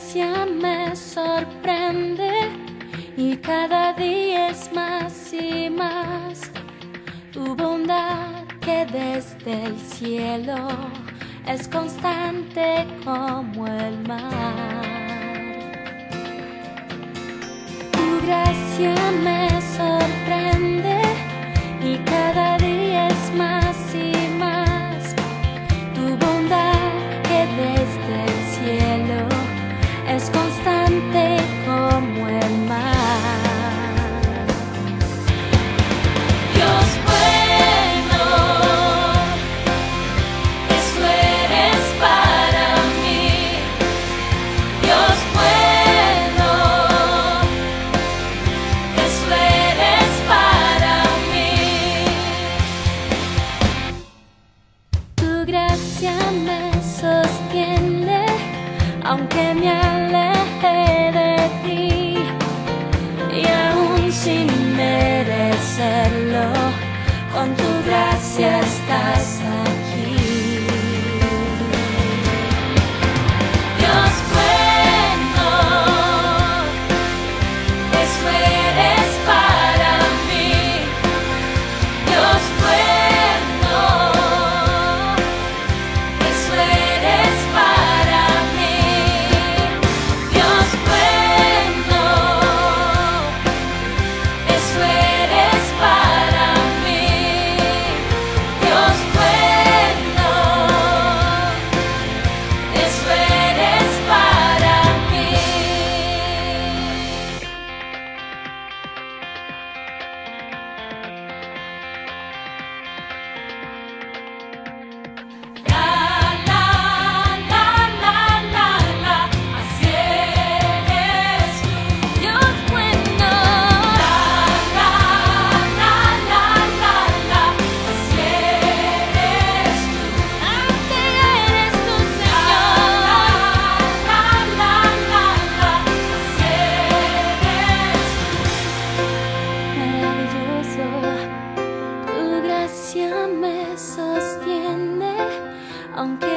gracia me sorprende y cada día es más y más. Tu bondad que desde el cielo es constante como el mar. Tu gracia me sorprende y cada día es más y más. Tu bondad que desde el cielo es constante como el mar. Dios bueno, eso eres para mí. Dios bueno, eso eres para mí. Tu gracia me sostiene, aunque me aleje de ti, y aún sin merecerlo, con tu gracia estás aquí. Dios bueno, eso eres para mí. Dios bueno, eso eres para mí. Dios bueno, eso eres para mí. Dios bueno, eso eres para mí. La la la la la la, así eres tú. Dios bueno. La la la la la la, así eres tú. Así eres tú, Señor. La la la la la, así eres tú. Maravilloso. Tu gracia me sostiene, aunque